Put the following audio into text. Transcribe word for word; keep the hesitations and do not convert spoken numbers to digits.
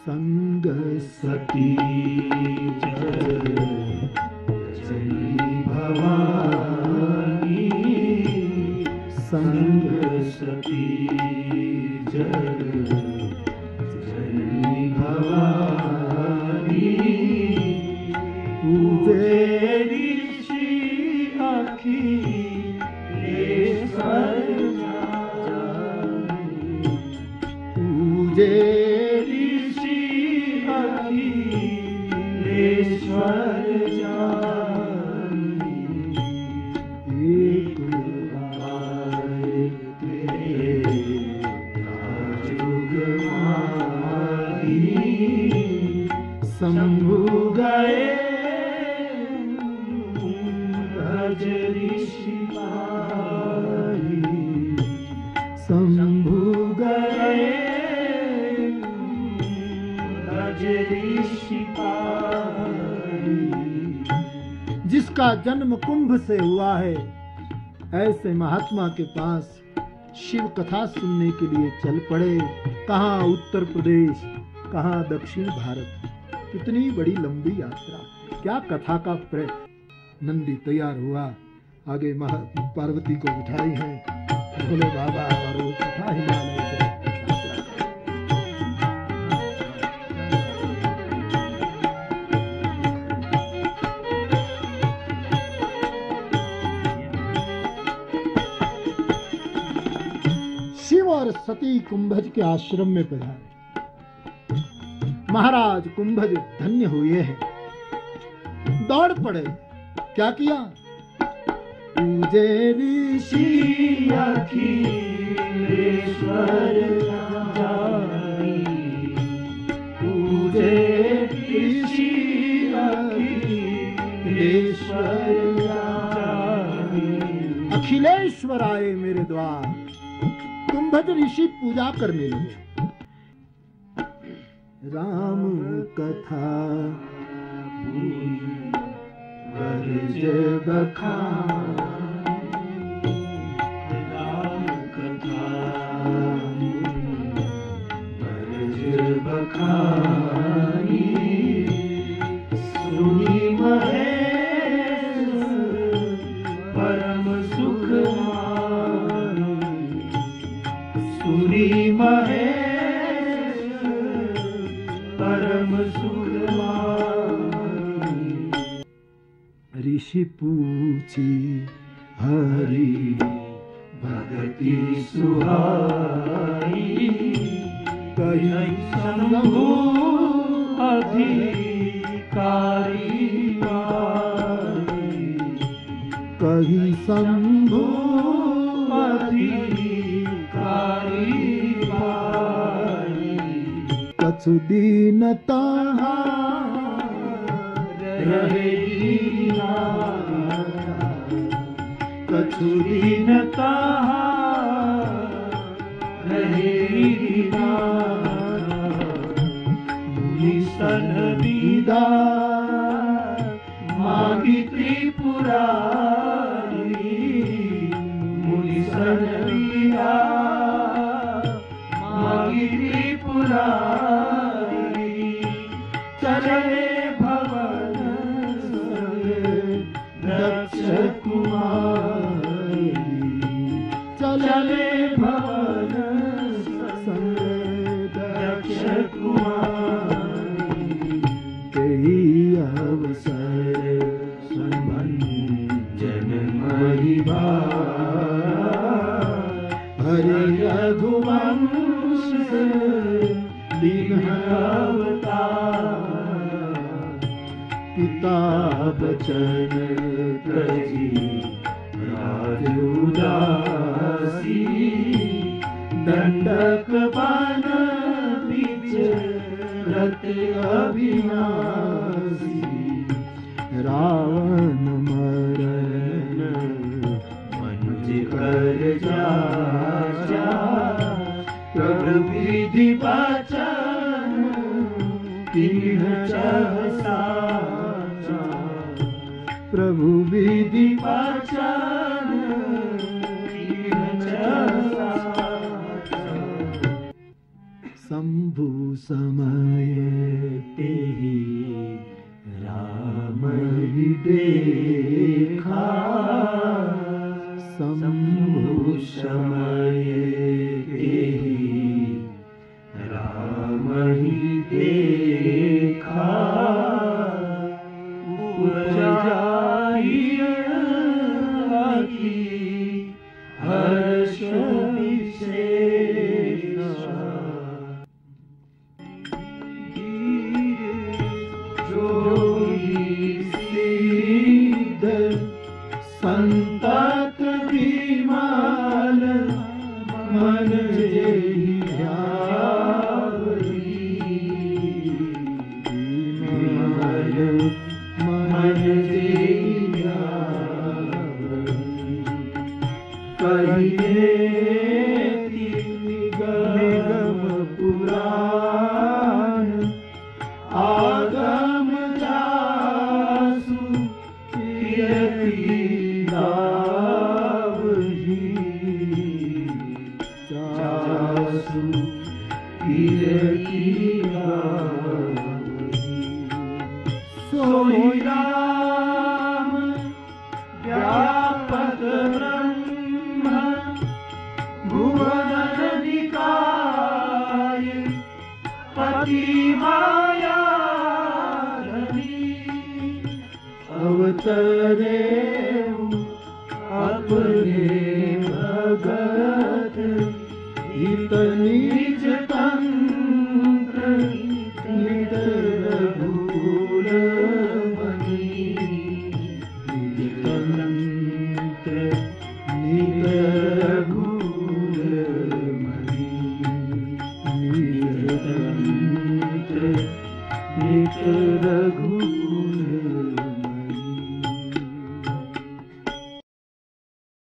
संग सती जय भवानी, संग सती जय भवानी। पूजे ऋषि अखिलेश्वर जानी, पूजे ऋषि अखिलेश्वर जानी। एक आए जुग माही, शंभु गए भज ऋषि पाही, शंभु गए भज ऋषि पाही। जिसका जन्म कुंभ से हुआ है, ऐसे महात्मा के पास शिव कथा सुनने के लिए चल पड़े। कहाँ उत्तर प्रदेश, कहाँ दक्षिण भारत। कितनी बड़ी लंबी यात्रा, क्या कथा का प्रेम। नंदी तैयार हुआ, आगे महा पार्वती को बिठाई है भोले बाबा, और वो कथा हिमालय से शिव और सती कुंभज के आश्रम में पधारे। महाराज कुंभज धन्य हुए हैं, दौड़ पड़े। क्या किया? पूजे ऋषि अखिलेश्वर जानी, पूजे ऋषि अखिलेश्वर जानी। अखिलेश्वर आए मेरे द्वार। कुंभज ऋषि पूजा करने लगे। राम कथा वर्ज बखानी, राम कथा वर्ज बखानी। सुनी महेश परम सुख मानी, सुनी महेश परम सुख मानी। ऋषि पूछी हरि भगति सुहाई, कहीं शंभु अधिकारी पाई, कहीं शंभु अधिकारी पाई। कछु दीनता रहे दीना, कछु दीनता रहे दीना। मुनि सन दीदा मांगी त्रिपुरारी, मुनि सन दीदा मांगी त्रिपुरारी। चले भवन दक्ष कुमारी, चले भवन संग दक्ष कुमारी। कई अवसर सुमंजन महिमा, हरि रघुवंश दीन अवतार। पिता बचन प्रजी राज उदासी, दंडक बन बीच रत अविनाशी। रावण मरण मनुज कर जाचा, प्रभु विधि वचन तीन सहसा। प्रभु विधि वचन तीन सहसा। शंभु समय समय ही राम ही देखा उपजाई हर्ष विशेषा। जोगी सिद्ध संतत विमल मन जेहि ध्यावति। विमल मन जेहि ध्यावति। कहिए निगम पुराण आगम जासु कीर्ति गावहि। जासु कीर्ति गावहि। सोई राम व्यापक ब्रह्म भुवन निकाय पति माया अवतरे अपने भगत हित निज तंत्र नित रघुकुल मणि। निज तंत्र नित रघुकुल मणि। निज तंत्र नित रघुकुल